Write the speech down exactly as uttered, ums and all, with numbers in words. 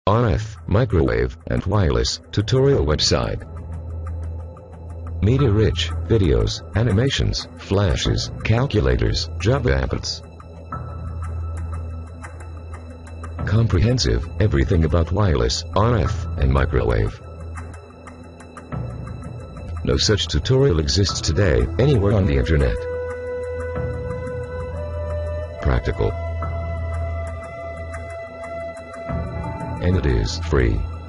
R F, microwave, and wireless tutorial website. Media-rich videos, animations, flashes, calculators, Java applets. Comprehensive, everything about wireless, R F, and microwave. No such tutorial exists today, anywhere on the internet. Practical. And it is free.